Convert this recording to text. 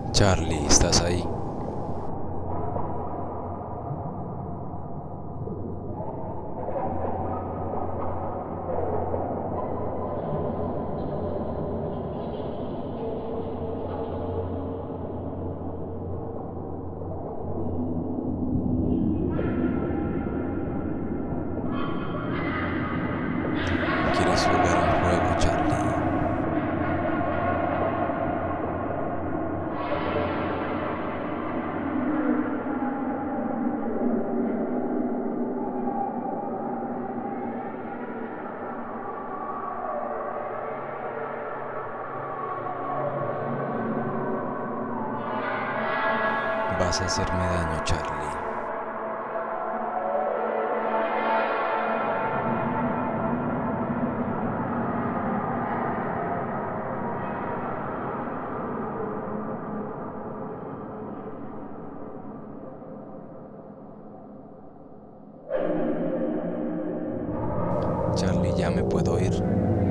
Charlie, ¿estás ahí? ¿Quieres jugar un juego, Charlie? Vas a hacerme daño, Charlie. Charlie, ya me puedo ir.